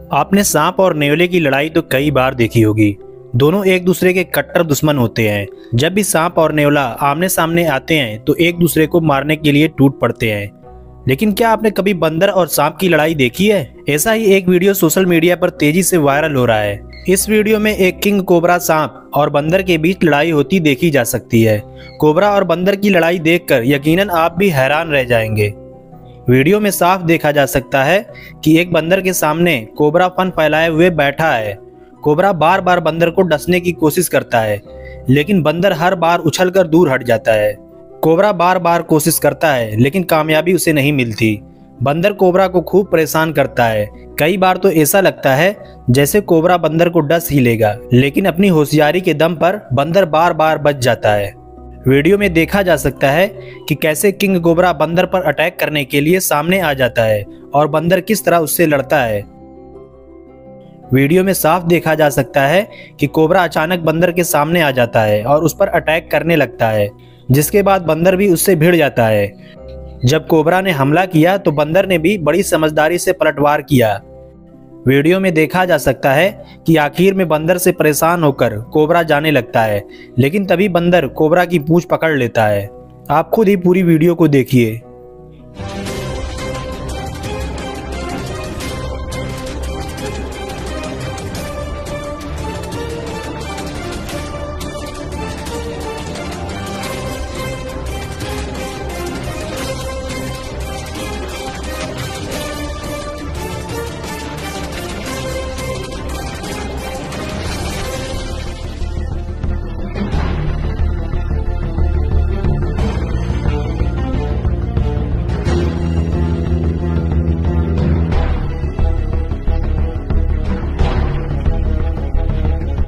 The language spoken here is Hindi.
आपने सांप और नेवले की लड़ाई तो कई बार देखी होगी। दोनों एक दूसरे के कट्टर दुश्मन होते हैं। जब भी सांप और नेवला आमने सामने आते हैं तो एक दूसरे को मारने के लिए टूट पड़ते हैं। लेकिन क्या आपने कभी बंदर और सांप की लड़ाई देखी है? ऐसा ही एक वीडियो सोशल मीडिया पर तेजी से वायरल हो रहा है। इस वीडियो में एक किंग कोबरा सांप और बंदर के बीच लड़ाई होती देखी जा सकती है। कोबरा और बंदर की लड़ाई देखकर यकीनन आप भी हैरान रह जाएंगे। वीडियो में साफ देखा जा सकता है कि एक बंदर के सामने कोबरा फन फैलाए हुए बैठा है। कोबरा बार बार बंदर को डसने की कोशिश करता है, लेकिन बंदर हर बार उछलकर दूर हट जाता है। कोबरा बार बार कोशिश करता है, लेकिन कामयाबी उसे नहीं मिलती। बंदर कोबरा को खूब परेशान करता है। कई बार तो ऐसा लगता है जैसे कोबरा बंदर को डस ही लेगा, लेकिन अपनी होशियारी के दम पर बंदर बार बार बच जाता है। वीडियो में देखा जा सकता है कि कैसे किंग कोबरा बंदर पर अटैक करने के लिए सामने आ जाता है और बंदर किस तरह उससे लड़ता है। वीडियो में साफ देखा जा सकता है कि कोबरा अचानक बंदर के सामने आ जाता है और उस पर अटैक करने लगता है, जिसके बाद बंदर भी उससे भिड़ जाता है। जब कोबरा ने हमला किया तो बंदर ने भी बड़ी समझदारी से पलटवार किया। वीडियो में देखा जा सकता है कि आखिर में बंदर से परेशान होकर कोबरा जाने लगता है, लेकिन तभी बंदर कोबरा की पूंछ पकड़ लेता है। आप खुद ही पूरी वीडियो को देखिए।